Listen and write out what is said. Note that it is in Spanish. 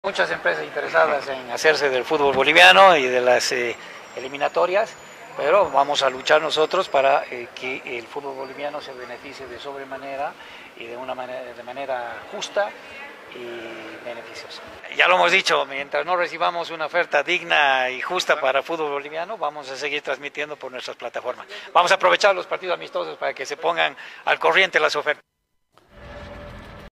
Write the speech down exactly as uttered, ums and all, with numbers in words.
Muchas empresas interesadas en hacerse del fútbol boliviano y de las eh, eliminatorias, pero vamos a luchar nosotros para eh, que el fútbol boliviano se beneficie de sobremanera y de una manera, de manera justa y beneficiosa. Ya lo hemos dicho, mientras no recibamos una oferta digna y justa para el fútbol boliviano, vamos a seguir transmitiendo por nuestras plataformas. Vamos a aprovechar los partidos amistosos para que se pongan al corriente las ofertas.